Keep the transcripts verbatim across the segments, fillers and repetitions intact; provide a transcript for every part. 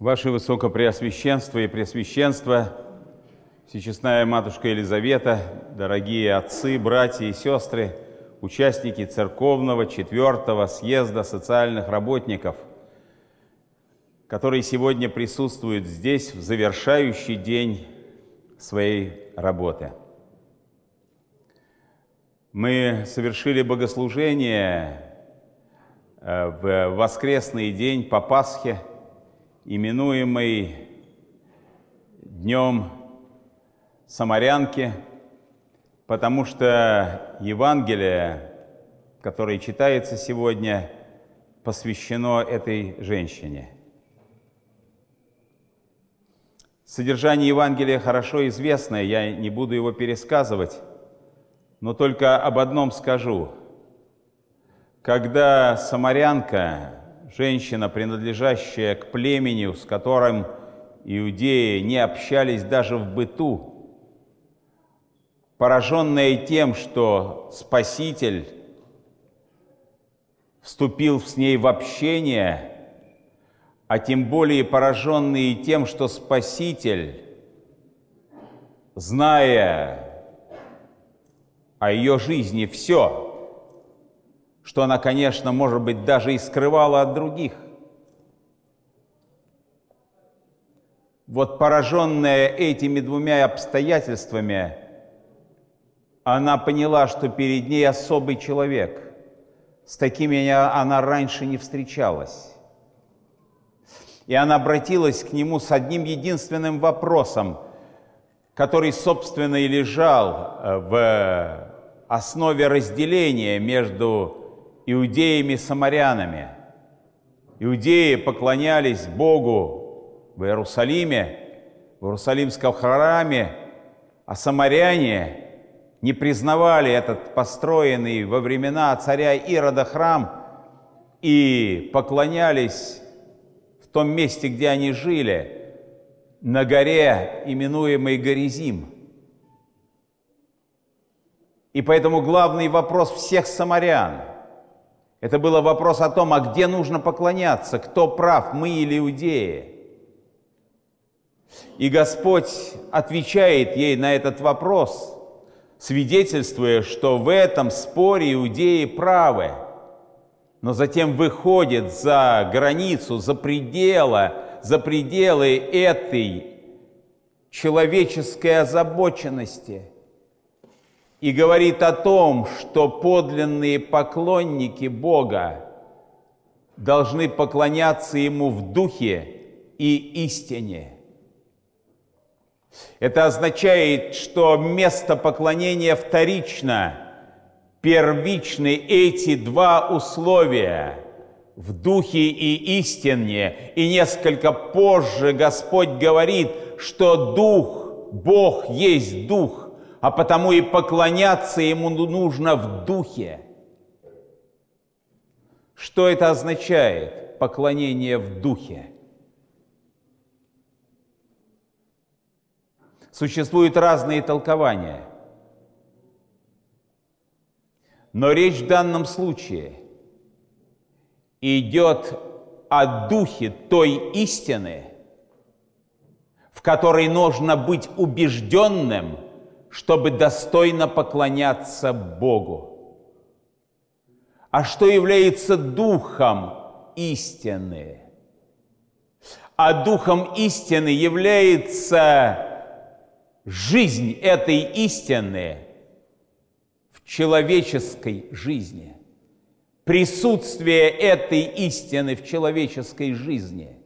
Ваше Высокопреосвященство и Преосвященство, Всечестная Матушка Елизавета, дорогие отцы, братья и сестры, участники церковного четвертого съезда социальных работников, которые сегодня присутствуют здесь в завершающий день своей работы. Мы совершили богослужение в воскресный день по Пасхе, именуемый Днем Самарянки, потому что Евангелие, которое читается сегодня, посвящено этой женщине. Содержание Евангелия хорошо известное, я не буду его пересказывать, но только об одном скажу. Когда самарянка, женщина, принадлежащая к племени, с которым иудеи не общались даже в быту, пораженная тем, что Спаситель вступил с ней в общение, а тем более пораженные тем, что Спаситель, зная о ее жизни все, что она, конечно, может быть, даже и скрывала от других. Вот пораженная этими двумя обстоятельствами, она поняла, что перед ней особый человек. С такими она раньше не встречалась. И она обратилась к нему с одним единственным вопросом, который, собственно, и лежал в основе разделения между иудеями и самарянами. Иудеи поклонялись Богу в Иерусалиме, в Иерусалимском храме, а самаряне не признавали этот построенный во времена царя Ирода храм и поклонялись в том месте, где они жили, на горе, именуемой Горизим. И поэтому главный вопрос всех самарян – это был вопрос о том, а где нужно поклоняться, кто прав, мы или иудеи. И Господь отвечает ей на этот вопрос, свидетельствуя, что в этом споре иудеи правы, но затем выходит за границу, за пределы, за пределы этой человеческой озабоченности и говорит о том, что подлинные поклонники Бога должны поклоняться Ему в духе и истине. Это означает, что место поклонения вторично, первичны эти два условия в духе и истине. И несколько позже Господь говорит, что Дух, Бог есть Дух, а потому и поклоняться Ему нужно в духе. Что это означает, поклонение в духе? Существуют разные толкования. Но речь в данном случае идет о духе той истины, в которой нужно быть убежденным, чтобы достойно поклоняться Богу. А что является духом истины? А духом истины является жизнь этой истины в человеческой жизни, присутствие этой истины в человеческой жизни.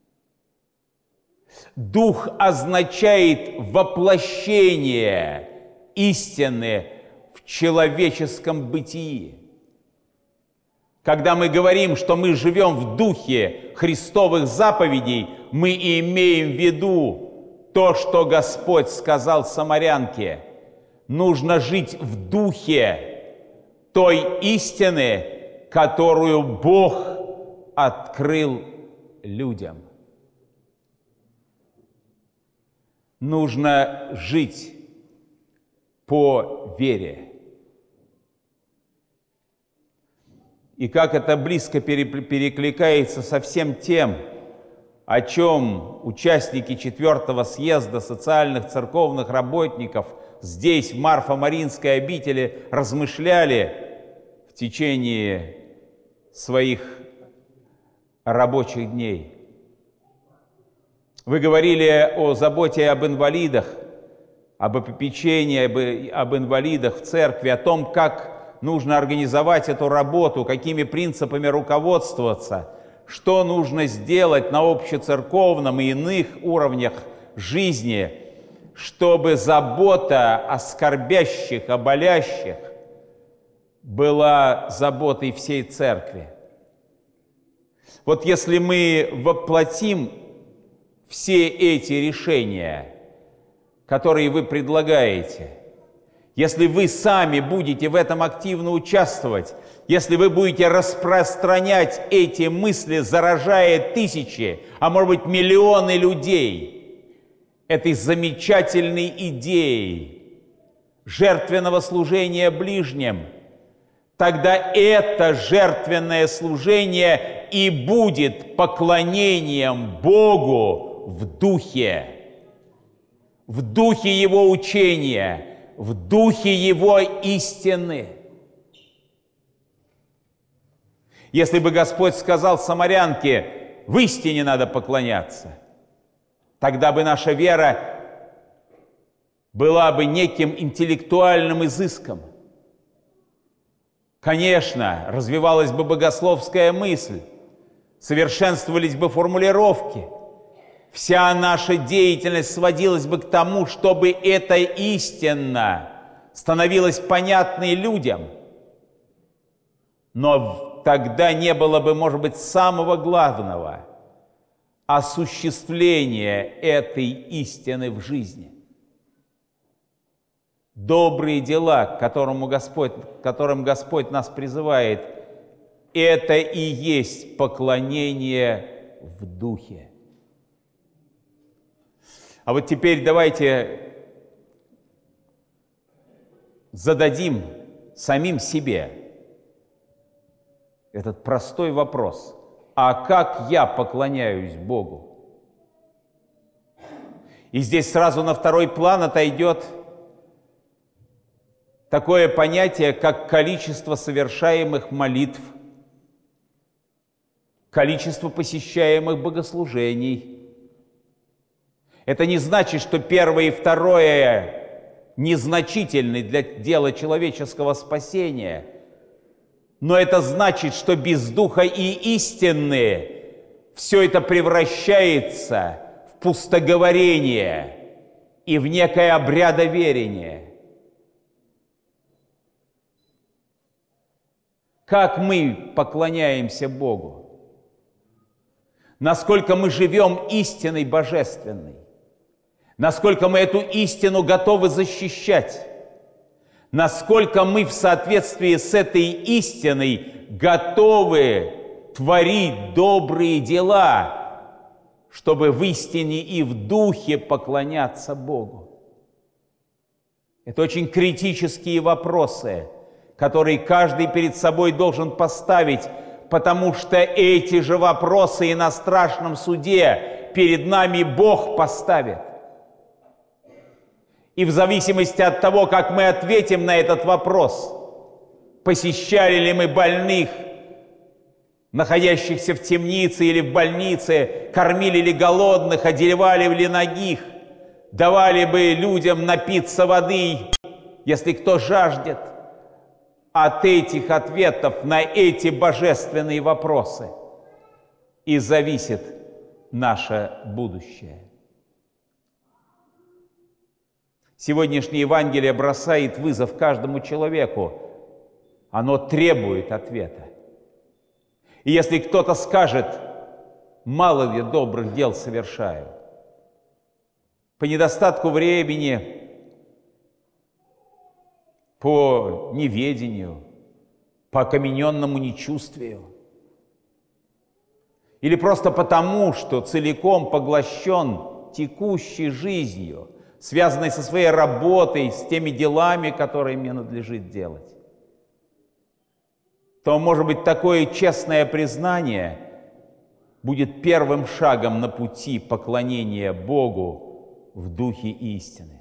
Дух означает воплощение истины в человеческом бытии. Когда мы говорим, что мы живем в духе Христовых заповедей, мы имеем в виду то, что Господь сказал самарянке. Нужно жить в духе той истины, которую Бог открыл людям. Нужно жить по вере. И как это близко перекликается со всем тем, о чем участники четвертого съезда социальных церковных работников здесь, в Марфо-Маринской обители, размышляли в течение своих рабочих дней. Вы говорили о заботе об инвалидах, об попечении об, об инвалидах в церкви, о том, как нужно организовать эту работу, какими принципами руководствоваться, что нужно сделать на общецерковном и иных уровнях жизни, чтобы забота о скорбящих, о болящих была заботой всей церкви. Вот если мы воплотим все эти решения, которые вы предлагаете, если вы сами будете в этом активно участвовать, если вы будете распространять эти мысли, заражая тысячи, а может быть миллионы людей этой замечательной идеей жертвенного служения ближним, тогда это жертвенное служение и будет поклонением Богу в духе, в духе Его учения, в духе Его истины. Если бы Господь сказал самарянке, в истине надо поклоняться, тогда бы наша вера была бы неким интеллектуальным изыском. Конечно, развивалась бы богословская мысль, совершенствовались бы формулировки. Вся наша деятельность сводилась бы к тому, чтобы это истинно становилось понятной людям. Но тогда не было бы, может быть, самого главного – осуществления этой истины в жизни. Добрые дела, к которому Господь, к которым Господь нас призывает, это и есть поклонение в духе. А вот теперь давайте зададим самим себе этот простой вопрос. А как я поклоняюсь Богу? И здесь сразу на второй план отойдет такое понятие, как количество совершаемых молитв, количество посещаемых богослужений. Это не значит, что первое и второе незначительны для дела человеческого спасения, но это значит, что без духа и истины все это превращается в пустоговорение и в некое обрядоверение. Как мы поклоняемся Богу? Насколько мы живем истиной божественной? Насколько мы эту истину готовы защищать? Насколько мы в соответствии с этой истиной готовы творить добрые дела, чтобы в истине и в духе поклоняться Богу? Это очень критические вопросы, которые каждый перед собой должен поставить, потому что эти же вопросы и на страшном суде перед нами Бог поставит. И в зависимости от того, как мы ответим на этот вопрос, посещали ли мы больных, находящихся в темнице или в больнице, кормили ли голодных, одевали ли нагих, давали бы людям напиться воды, если кто жаждет, от этих ответов на эти божественные вопросы и зависит наше будущее. Сегодняшнее Евангелие бросает вызов каждому человеку. Оно требует ответа. И если кто-то скажет, мало ли добрых дел совершаю, по недостатку времени, по неведению, по окамененному нечувствию, или просто потому, что целиком поглощен текущей жизнью, связанной со своей работой, с теми делами, которые мне надлежит делать, то, может быть, такое честное признание будет первым шагом на пути поклонения Богу в духе истины.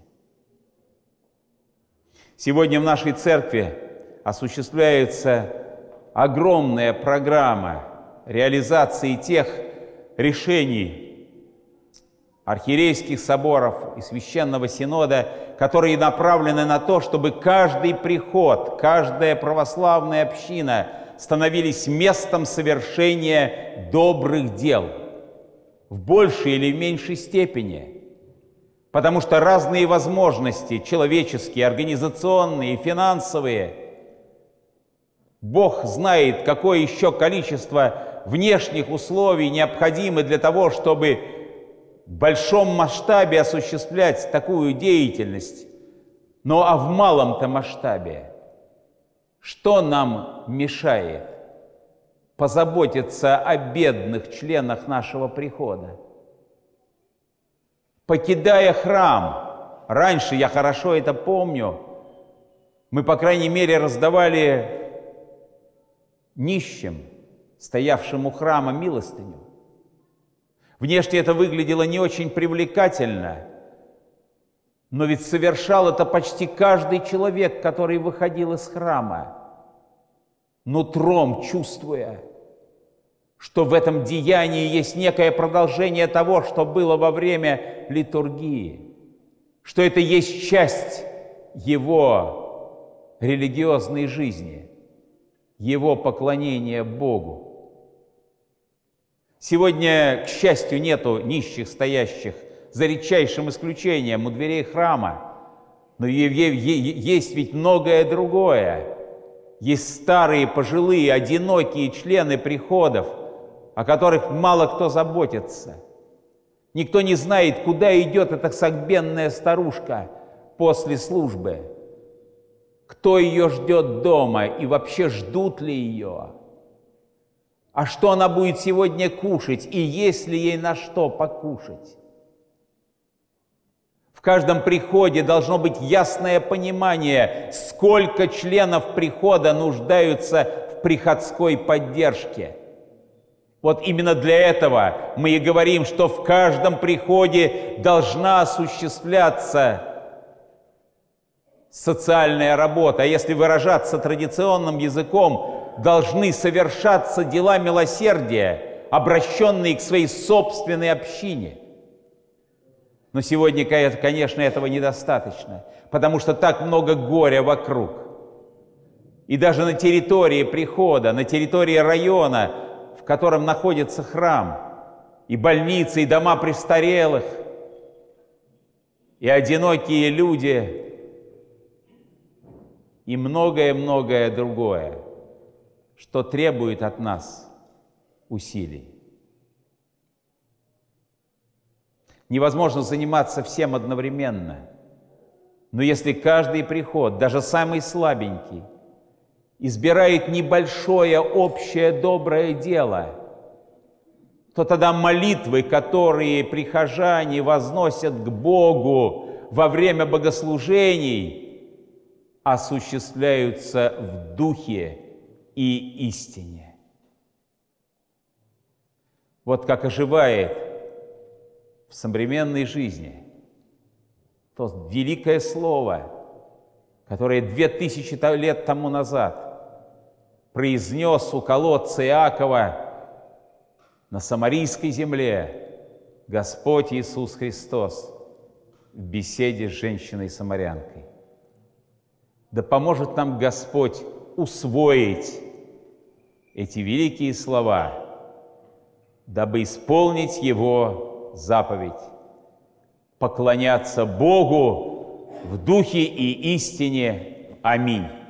Сегодня в нашей церкви осуществляется огромная программа реализации тех решений архиерейских соборов и Священного Синода, которые направлены на то, чтобы каждый приход, каждая православная община становились местом совершения добрых дел в большей или в меньшей степени. Потому что разные возможности, человеческие, организационные, финансовые, Бог знает, какое еще количество внешних условий необходимы для того, чтобы в большом масштабе осуществлять такую деятельность. Но а в малом-то масштабе что нам мешает позаботиться о бедных членах нашего прихода? Покидая храм, раньше, я хорошо это помню, мы, по крайней мере, раздавали нищим, стоявшим у храма, милостыню. Внешне это выглядело не очень привлекательно, но ведь совершал это почти каждый человек, который выходил из храма, нутром чувствуя, что в этом деянии есть некое продолжение того, что было во время литургии, что это есть часть его религиозной жизни, его поклонения Богу. Сегодня, к счастью, нету нищих, стоящих, за редчайшим исключением, у дверей храма. Но есть ведь многое другое. Есть старые, пожилые, одинокие члены приходов, о которых мало кто заботится. Никто не знает, куда идет эта согбенная старушка после службы. Кто ее ждет дома и вообще ждут ли ее? А что она будет сегодня кушать, и есть ли ей на что покушать? В каждом приходе должно быть ясное понимание, сколько членов прихода нуждаются в приходской поддержке. Вот именно для этого мы и говорим, что в каждом приходе должна осуществляться социальная работа. А если выражаться традиционным языком, должны совершаться дела милосердия, обращенные к своей собственной общине. Но сегодня, конечно, этого недостаточно, потому что так много горя вокруг. И даже на территории прихода, на территории района, в котором находится храм, и больницы, и дома престарелых, и одинокие люди, и многое-многое другое, что требует от нас усилий. Невозможно заниматься всем одновременно. Но если каждый приход, даже самый слабенький, избирает небольшое общее доброе дело, то тогда молитвы, которые прихожане возносят к Богу во время богослужений, осуществляются в духе и истине. Вот как оживает в современной жизни то великое слово, которое две тысячи лет тому назад произнес у колодца Иакова на Самарийской земле Господь Иисус Христос в беседе с женщиной-самарянкой. Да поможет нам Господь усвоить эти великие слова, дабы исполнить Его заповедь – поклоняться Богу в духе и истине. Аминь.